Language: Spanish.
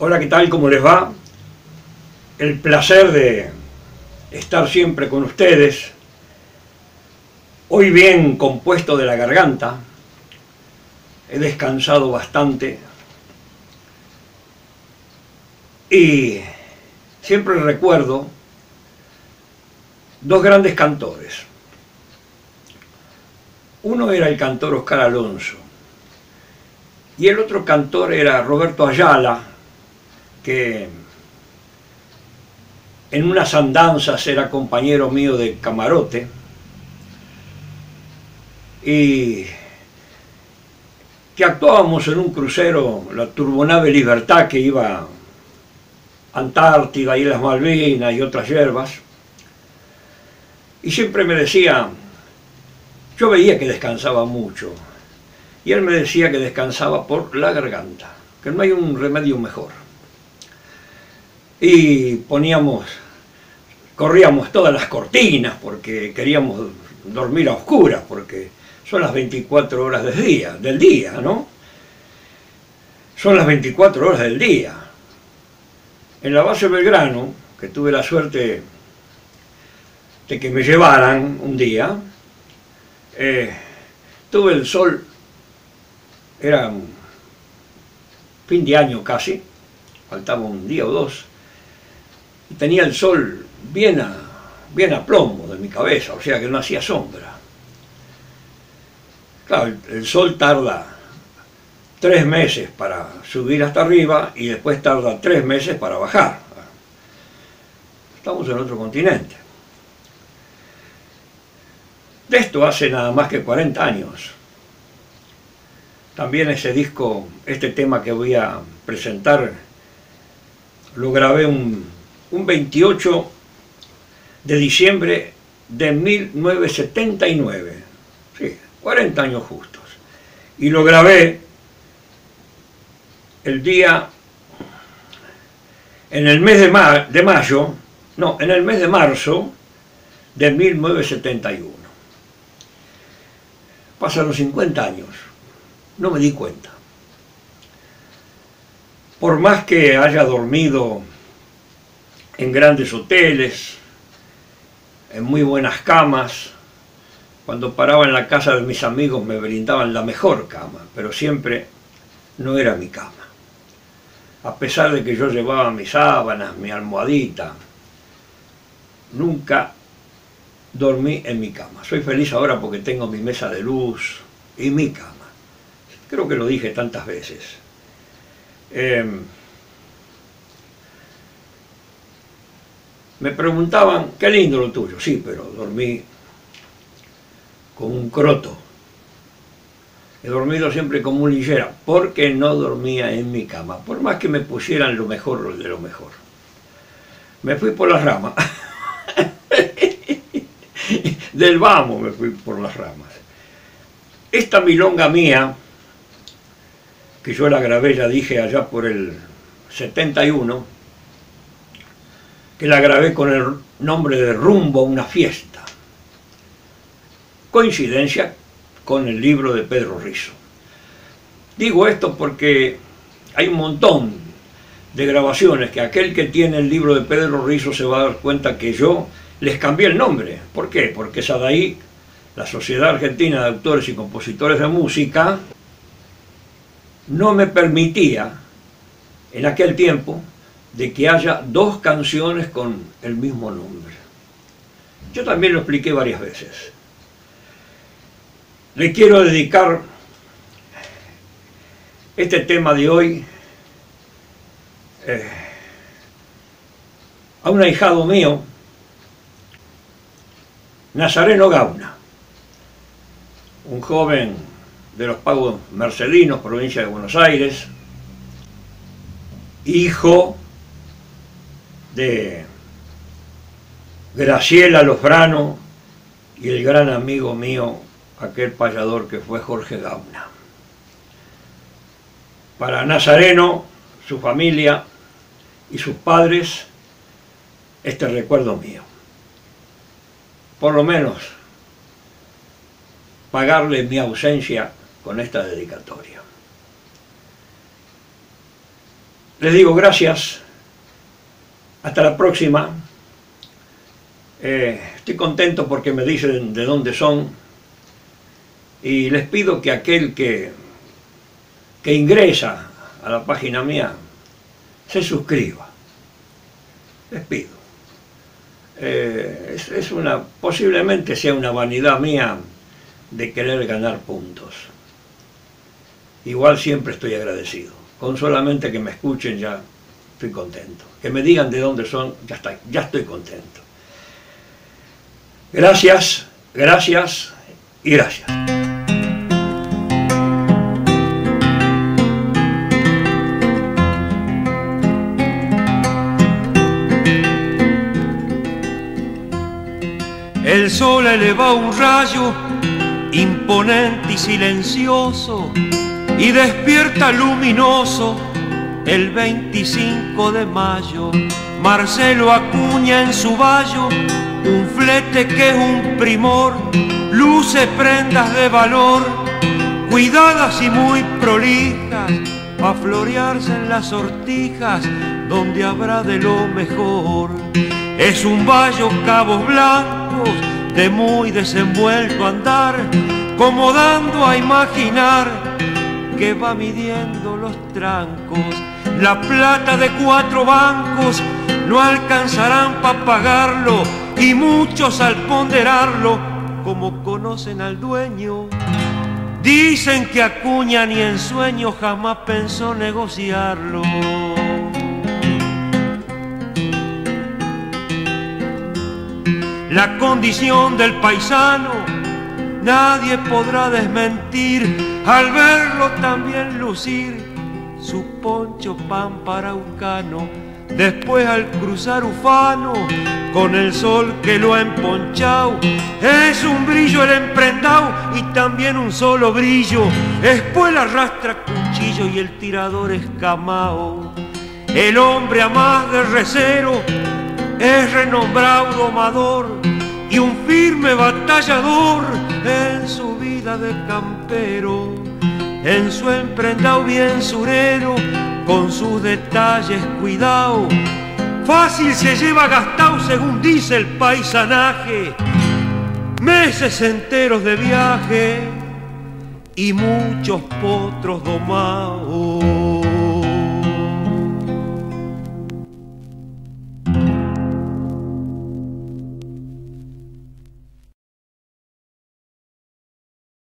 Hola, ¿qué tal? ¿Cómo les va? El placer de estar siempre con ustedes. Hoy bien compuesto de la garganta. He descansado bastante. Y siempre recuerdo dos grandes cantores. Uno era el cantor Oscar Alonso. Y el otro cantor era Roberto Ayala, que en unas andanzas era compañero mío de camarote, y que actuábamos en un crucero, la Turbonave Libertad, que iba a Antártida, Islas Malvinas y otras hierbas, y siempre me decía, yo veía que descansaba mucho, y él me decía que descansaba por la garganta, que no hay un remedio mejor. Y corríamos todas las cortinas porque queríamos dormir a oscuras, porque son las 24 horas del día, ¿no? Son las 24 horas del día. En la base Belgrano, que tuve la suerte de que me llevaran un día, tuve el sol, era un fin de año casi, faltaba un día o dos, y tenía el sol bien a plomo de mi cabeza, o sea que no hacía sombra. Claro, el sol tarda 3 meses para subir hasta arriba y después tarda 3 meses para bajar. Estamos en otro continente. De esto hace nada más que 40 años. También ese disco, este tema que voy a presentar, lo grabé un 28 de diciembre de 1979. Sí, 40 años justos. Y lo grabé el día, en el mes de mayo, no, en el mes de marzo de 1971. Pasaron 50 años, no me di cuenta. Por más que haya dormido en grandes hoteles, en muy buenas camas, cuando paraba en la casa de mis amigos me brindaban la mejor cama, pero siempre no era mi cama. A pesar de que yo llevaba mis sábanas, mi almohadita, nunca dormí en mi cama. Soy feliz ahora porque tengo mi mesa de luz y mi cama. Creo que lo dije tantas veces. Me preguntaban, qué lindo lo tuyo. Sí, pero dormí como un croto. He dormido siempre como un lillera, porque no dormía en mi cama, por más que me pusieran lo mejor de lo mejor. Me fui por las ramas. Del vamos me fui por las ramas. Esta milonga mía, que yo la grabé, ya dije, allá por el 71, que la grabé con el nombre de Rumbo a una fiesta. Coincidencia con el libro de Pedro Risso. Digo esto porque hay un montón de grabaciones que aquel que tiene el libro de Pedro Risso se va a dar cuenta que yo les cambié el nombre. ¿Por qué? Porque SADAI, la Sociedad Argentina de Autores y Compositores de Música, no me permitía en aquel tiempo de que haya dos canciones con el mismo nombre. Yo también lo expliqué varias veces. Le quiero dedicar este tema de hoy a un ahijado mío, Nazareno Gauna, un joven de los Pagos Mercedinos, provincia de Buenos Aires, hijo de Graciela Lofrano y el gran amigo mío, aquel payador que fue Jorge Gauna. Para Nazareno, su familia y sus padres, este recuerdo mío. Por lo menos, pagarle mi ausencia con esta dedicatoria. Les digo gracias. Hasta la próxima. Estoy contento porque me dicen de dónde son. Y les pido que aquel que ingresa a la página mía se suscriba. Les pido. Posiblemente sea una vanidad mía de querer ganar puntos. Igual siempre estoy agradecido. Con solamente que me escuchen ya estoy contento. Que me digan de dónde son, ya estoy contento. Gracias, gracias y gracias. El sol eleva un rayo imponente y silencioso y despierta luminoso el 25 de mayo. Marcelo Acuña en su vallo, un flete que es un primor, luce prendas de valor, cuidadas y muy prolijas, pa' florearse en las sortijas, donde habrá de lo mejor. Es un vallo cabos blancos, de muy desenvuelto andar, como dando a imaginar que va midiendo los trancos. La plata de 4 bancos no alcanzarán para pagarlo, y muchos al ponderarlo, como conocen al dueño, dicen que Acuña ni en sueño jamás pensó negociarlo. La condición del paisano nadie podrá desmentir, al verlo también lucir su poncho pamparaucano. Después al cruzar ufano, con el sol que lo ha emponchado, es un brillo el emprendao y también un solo brillo. Después arrastra cuchillo y el tirador escamao. El hombre a más de recero es renombrado domador y un firme batallador en su vida de campero. En su emprendao bien surero, con sus detalles cuidado, fácil se lleva gastado según dice el paisanaje, meses enteros de viaje y muchos potros domados.